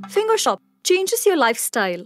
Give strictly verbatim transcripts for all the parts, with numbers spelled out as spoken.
Finger shop changes your lifestyle.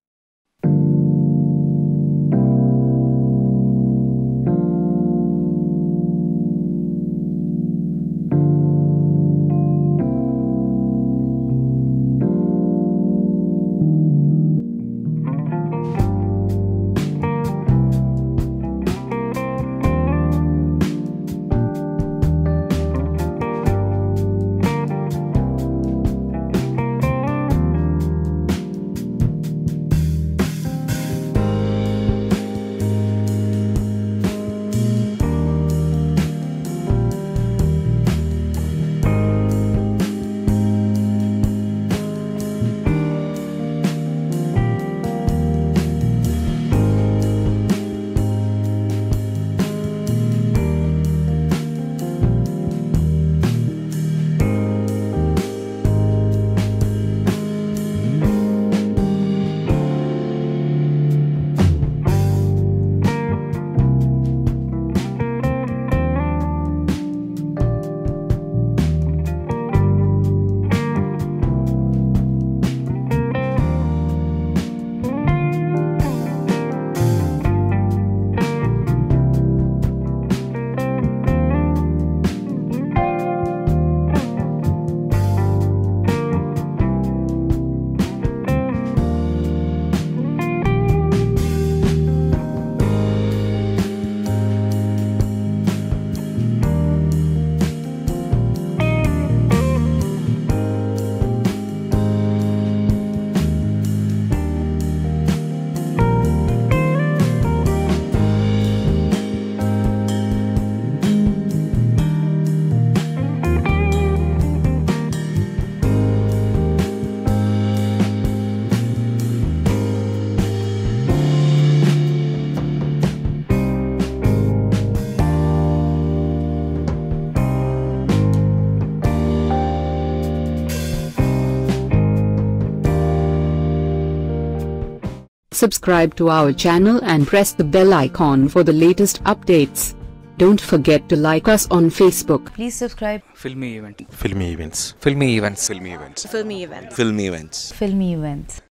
Subscribe to our channel and press the bell icon for the latest updates. Don't forget to like us on Facebook. Please subscribe. Filmy Event. FilmiEvents. Filmy Events. FilmiEvents. FilmiEvents. FilmiEvents. FilmiEvents.